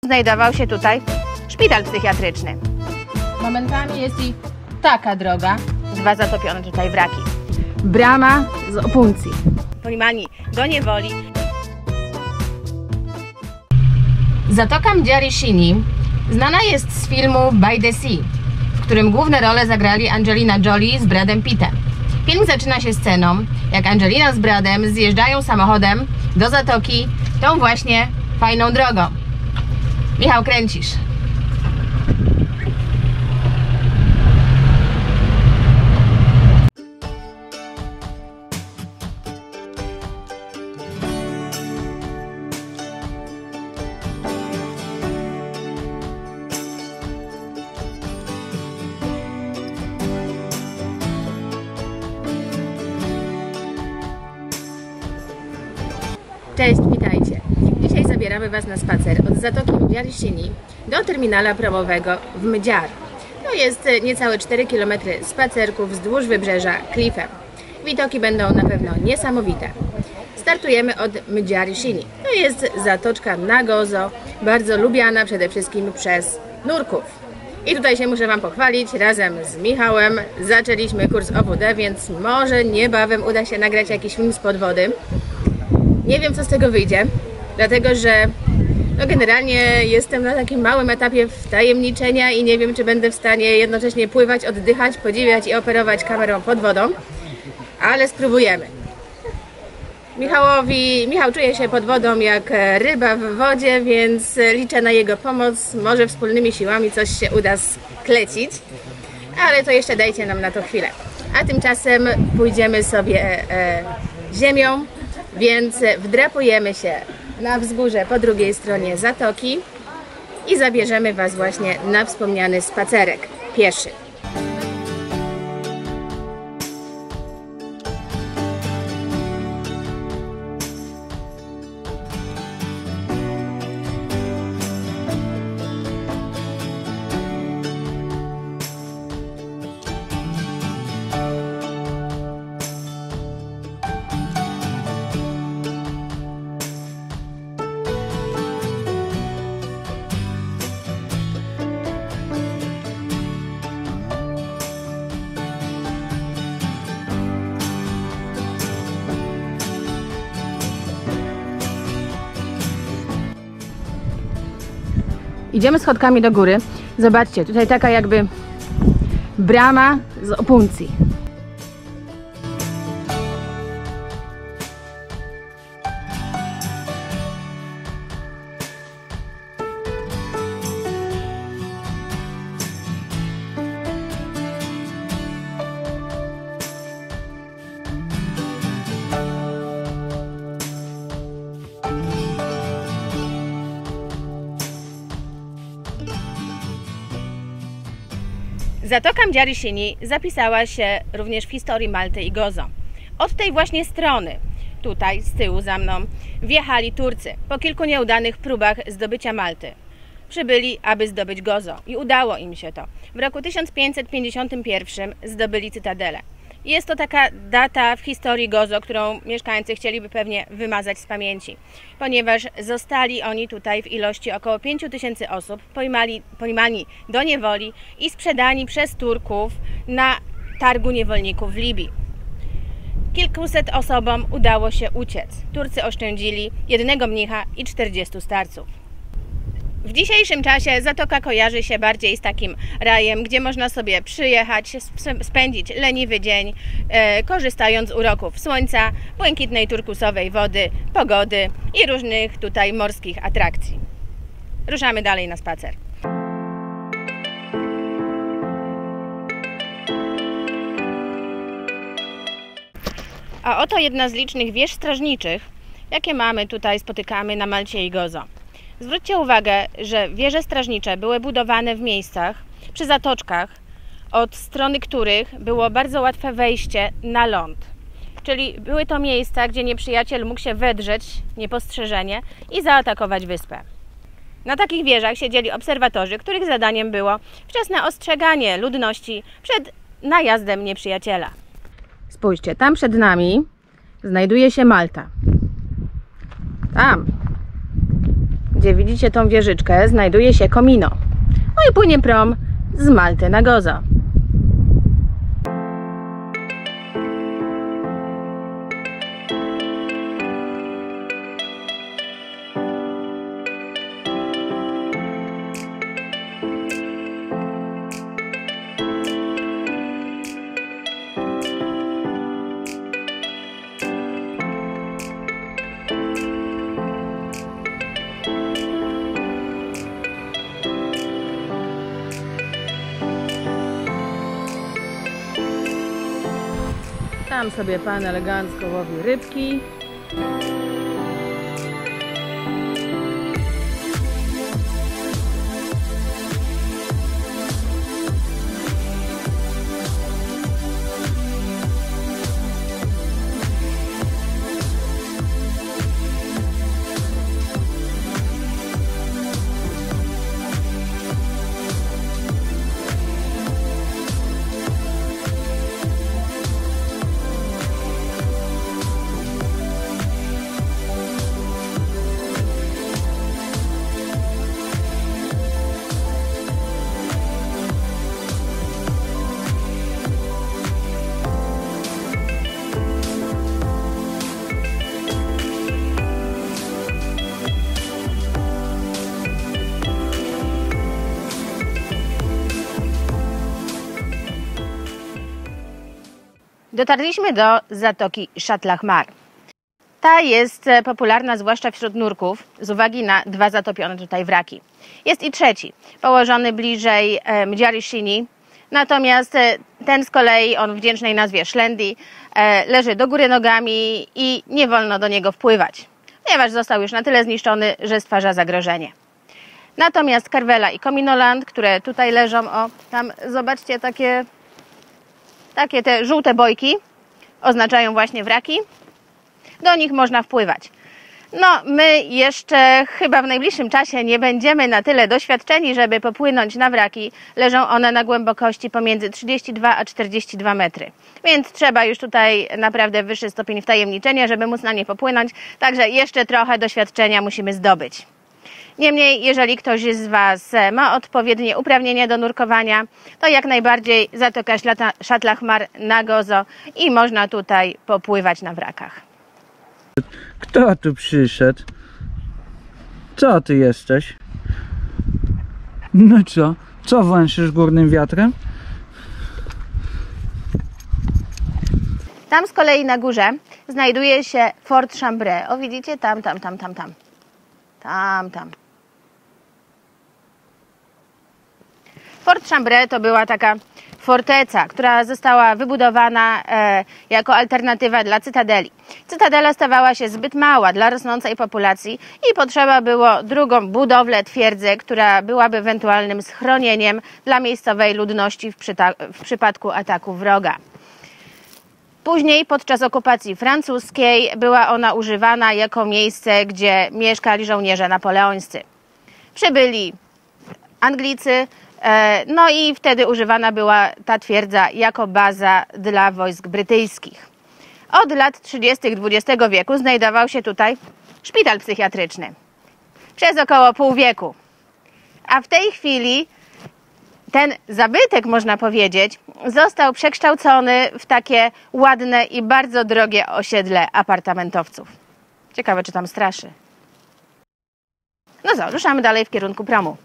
Znajdował się tutaj szpital psychiatryczny. Momentami jest i taka droga. 2 zatopione tutaj wraki. Brama z Opuncji. Pojmani do niewoli. Zatoka Mdziary-Sini znana jest z filmu By the Sea, w którym główne role zagrali Angelina Jolie z Bradem Pittem. Film zaczyna się sceną, jak Angelina z Bradem zjeżdżają samochodem do zatoki tą właśnie fajną drogą. Michał, kręcisz. Cześć, witajcie. Dzisiaj zabieramy Was na spacer od Zatoki Mdziary-Sini do terminala promowego w Mdziar. To jest niecałe 4 km spacerków wzdłuż wybrzeża klifem. Widoki będą na pewno niesamowite. Startujemy od Mdziary-Sini. To jest zatoczka na Gozo, bardzo lubiana przede wszystkim przez nurków. I tutaj się muszę Wam pochwalić, razem z Michałem zaczęliśmy kurs OWD, więc może niebawem uda się nagrać jakiś film spod wody. Nie wiem, co z tego wyjdzie, dlatego że generalnie jestem na takim małym etapie wtajemniczenia i nie wiem, czy będę w stanie jednocześnie pływać, oddychać, podziwiać i operować kamerą pod wodą, ale spróbujemy. Michał czuje się pod wodą jak ryba w wodzie, więc liczę na jego pomoc. Może wspólnymi siłami coś się uda sklecić, ale to jeszcze dajcie nam na to chwilę. A tymczasem pójdziemy sobie ziemią. Więc wdrapujemy się na wzgórze po drugiej stronie zatoki i zabierzemy Was właśnie na wspomniany spacerek pieszy. Idziemy schodkami do góry. Zobaczcie, tutaj taka jakby brama z Opuncji. Zatoka Mdziary-Sini zapisała się również w historii Malty i Gozo. Od tej właśnie strony, tutaj z tyłu za mną, wjechali Turcy po kilku nieudanych próbach zdobycia Malty. Przybyli, aby zdobyć Gozo i udało im się to. W roku 1551 zdobyli Cytadelę. Jest to taka data w historii Gozo, którą mieszkańcy chcieliby pewnie wymazać z pamięci, ponieważ zostali oni tutaj w ilości około 5000 osób, pojmani do niewoli i sprzedani przez Turków na targu niewolników w Libii. Kilkuset osobom udało się uciec. Turcy oszczędzili 1 mnicha i 40 starców. W dzisiejszym czasie zatoka kojarzy się bardziej z takim rajem, gdzie można sobie przyjechać, spędzić leniwy dzień, korzystając z uroków słońca, błękitnej turkusowej wody, pogody i różnych tutaj morskich atrakcji. Ruszamy dalej na spacer. A oto jedna z licznych wież strażniczych, jakie spotykamy na Malcie i Gozo. Zwróćcie uwagę, że wieże strażnicze były budowane w miejscach, przy zatoczkach, od strony których było bardzo łatwe wejście na ląd. Czyli były to miejsca, gdzie nieprzyjaciel mógł się wedrzeć niepostrzeżenie i zaatakować wyspę. Na takich wieżach siedzieli obserwatorzy, których zadaniem było wczesne ostrzeganie ludności przed najazdem nieprzyjaciela. Spójrzcie, tam przed nami znajduje się Malta. Tam, gdzie widzicie tą wieżyczkę, znajduje się Comino. No i płynie prom z Malty na Gozo. Tam sobie pan elegancko łowi rybki. Dotarliśmy do zatoki Châtelet-Mar. Ta jest popularna zwłaszcza wśród nurków z uwagi na dwa zatopione tutaj wraki. Jest i trzeci, położony bliżej Mdziary-Szyni, natomiast ten z kolei, on w wdzięcznej nazwie Szlendi, leży do góry nogami i nie wolno do niego wpływać, ponieważ został już na tyle zniszczony, że stwarza zagrożenie. Natomiast Kervela i Cominoland, które tutaj leżą, o tam zobaczcie, takie te żółte bojki oznaczają właśnie wraki. Do nich można wpływać. No, my jeszcze chyba w najbliższym czasie nie będziemy na tyle doświadczeni, żeby popłynąć na wraki. Leżą one na głębokości pomiędzy 32 a 42 metry. Więc trzeba już tutaj naprawdę wyższy stopień wtajemniczenia, żeby móc na nie popłynąć. Także jeszcze trochę doświadczenia musimy zdobyć. Niemniej, jeżeli ktoś z Was ma odpowiednie uprawnienia do nurkowania, to jak najbardziej zatoka Châtelet-Mar na Gozo i można tutaj popływać na wrakach. Kto tu przyszedł? Co ty jesteś? No co? Co węszysz górnym wiatrem? Tam z kolei na górze znajduje się Fort Chambray. O, widzicie? Tam. Fort Chambray to była taka forteca, która została wybudowana jako alternatywa dla cytadeli. Cytadela stawała się zbyt mała dla rosnącej populacji i potrzeba było drugą budowlę twierdzy, która byłaby ewentualnym schronieniem dla miejscowej ludności w przypadku ataku wroga. Później podczas okupacji francuskiej była ona używana jako miejsce, gdzie mieszkali żołnierze napoleońscy. Przybyli Anglicy, no i wtedy używana była ta twierdza jako baza dla wojsk brytyjskich. Od lat 30. XX wieku znajdował się tutaj szpital psychiatryczny. Przez około pół wieku. A w tej chwili ten zabytek, można powiedzieć, został przekształcony w takie ładne i bardzo drogie osiedle apartamentowców. Ciekawe, czy tam straszy. No co, ruszamy dalej w kierunku promu.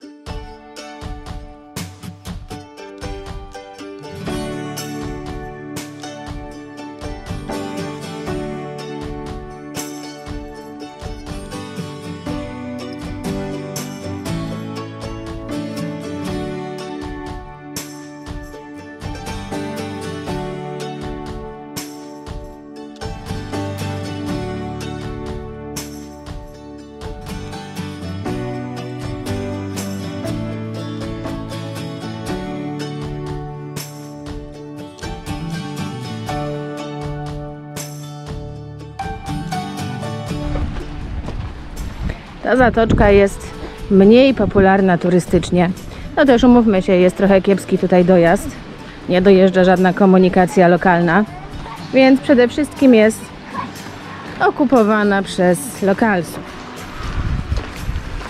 Ta zatoczka jest mniej popularna turystycznie. No też umówmy się, jest trochę kiepski tutaj dojazd. Nie dojeżdża żadna komunikacja lokalna. Więc przede wszystkim jest okupowana przez lokalsów.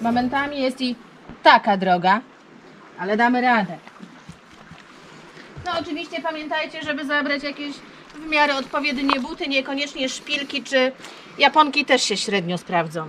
Momentami jest i taka droga, ale damy radę. No oczywiście pamiętajcie, żeby zabrać jakieś w miarę odpowiednie buty, niekoniecznie szpilki czy japonki też się średnio sprawdzą.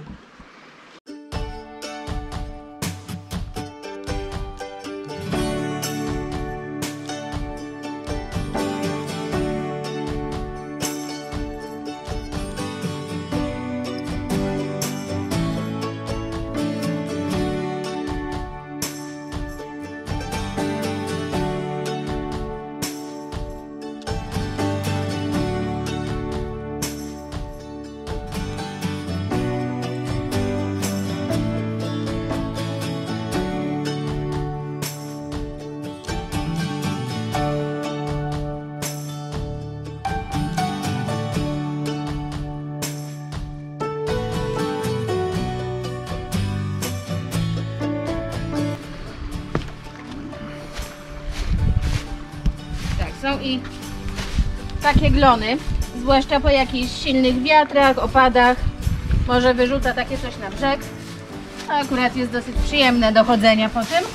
Są i takie glony, zwłaszcza po jakichś silnych wiatrach, opadach, może wyrzuca takie coś na brzeg. Akurat jest dosyć przyjemne do chodzenia po tym.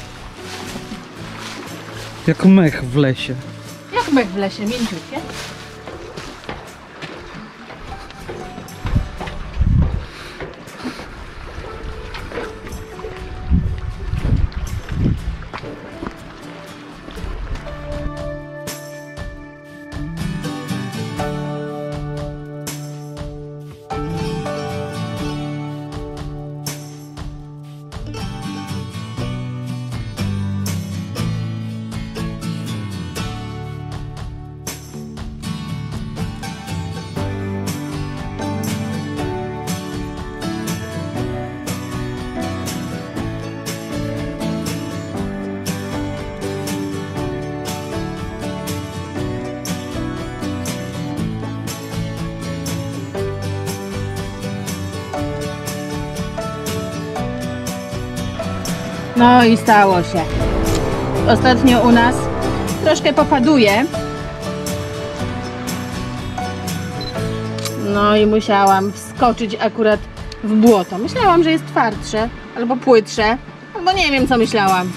Jak mech w lesie. Jak mech w lesie, mięciutkie. No i stało się. Ostatnio u nas troszkę popaduje. No i musiałam wskoczyć akurat w błoto. Myślałam, że jest twardsze, albo płytsze, albo nie wiem co myślałam.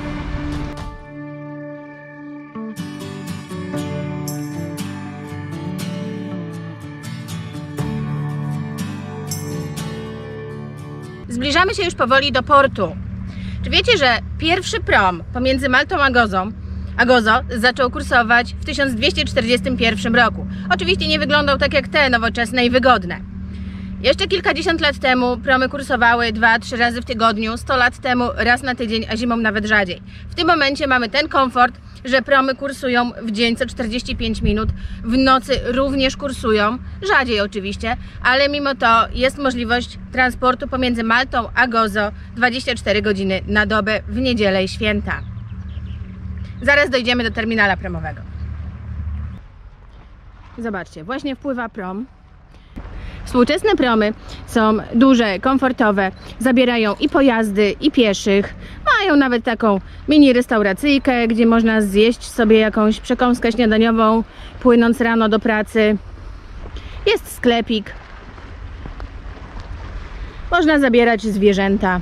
Zbliżamy się już powoli do portu. Czy wiecie, że pierwszy prom pomiędzy Maltą a Gozo zaczął kursować w 1241 roku? Oczywiście nie wyglądał tak jak te nowoczesne i wygodne. Jeszcze kilkadziesiąt lat temu promy kursowały 2-3 razy w tygodniu, 100 lat temu raz na tydzień, a zimą nawet rzadziej. W tym momencie mamy ten komfort, że promy kursują w dzień co 45 minut, w nocy również kursują, rzadziej oczywiście, ale mimo to jest możliwość transportu pomiędzy Maltą a Gozo 24 godziny na dobę w niedzielę i święta. Zaraz dojdziemy do terminala promowego. Zobaczcie, właśnie wpływa prom. Współczesne promy są duże, komfortowe, zabierają i pojazdy, i pieszych. Mają nawet taką mini restauracyjkę, gdzie można zjeść sobie jakąś przekąskę śniadaniową, płynąc rano do pracy. Jest sklepik. Można zabierać zwierzęta.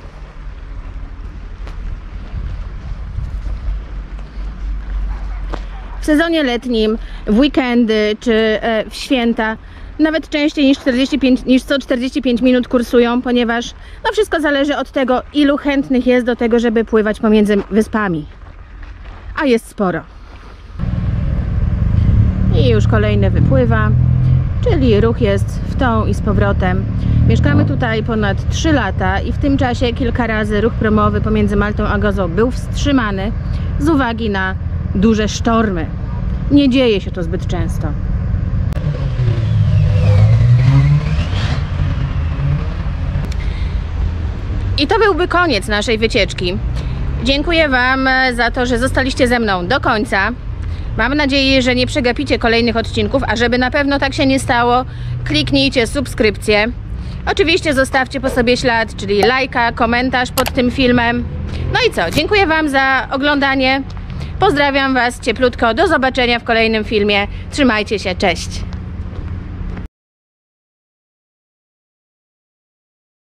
W sezonie letnim, w weekendy czy w święta nawet częściej niż co 45 minut kursują, ponieważ no wszystko zależy od tego, ilu chętnych jest do tego, żeby pływać pomiędzy wyspami. A jest sporo. I już kolejny wypływa, czyli ruch jest w tą i z powrotem. Mieszkamy tutaj ponad 3 lata i w tym czasie kilka razy ruch promowy pomiędzy Maltą a Gozo był wstrzymany z uwagi na duże sztormy. Nie dzieje się to zbyt często. I to byłby koniec naszej wycieczki. Dziękuję Wam za to, że zostaliście ze mną do końca. Mam nadzieję, że nie przegapicie kolejnych odcinków, a żeby na pewno tak się nie stało, kliknijcie subskrypcję. Oczywiście zostawcie po sobie ślad, czyli lajka, komentarz pod tym filmem. No i co? Dziękuję Wam za oglądanie. Pozdrawiam Was cieplutko. Do zobaczenia w kolejnym filmie. Trzymajcie się. Cześć!